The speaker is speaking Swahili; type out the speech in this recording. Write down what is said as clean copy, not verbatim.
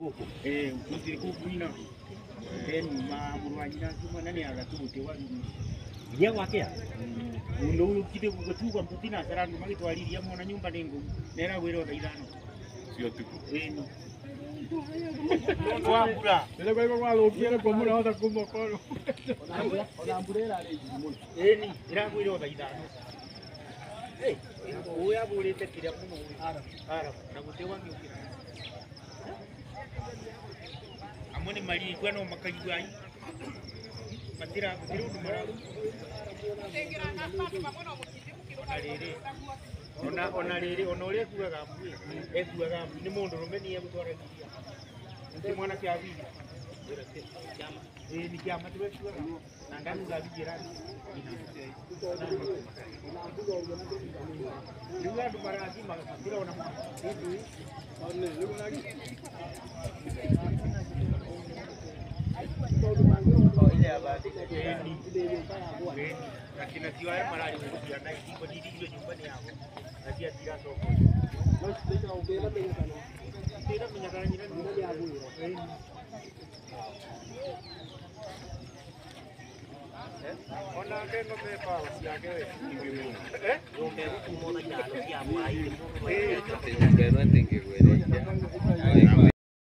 Kutiri kukuina. Then murwanyina kuma nani agatuti wa Ngia gwakea. Mundu kite kutuka mputina sarani magitwariria mwana nyumba ningu. Nera gwiro thaithano. Sio tuku. Ndo wambura. Ndio kwa hivyo walo ukienda kwa mura hata kumokoro. Onamburera ari muno. Ni iragwiro thaithano. Uya burite kiria muno ara na gutewa ngiukira. Amoni mali kwano makayuai. Matira kundu mararu. Ona riri ona uria kuaga mbui ekuaga ni mundu rumeni egutwaragia ndi mwana kia bibi chama ni chama tuwekuaga na ndani za bijirani nduga ndo marazi makatira ona hivi one nduga ile abadi lakini siwa marari kuja na iko didi nyumbani yao na pia tira soko no sita ongea menya kana tira menya kana nyina ni ya huyo ona ndengo mepa usiage wewe ngombe kumona jalo ya mai Tengo que no tengo que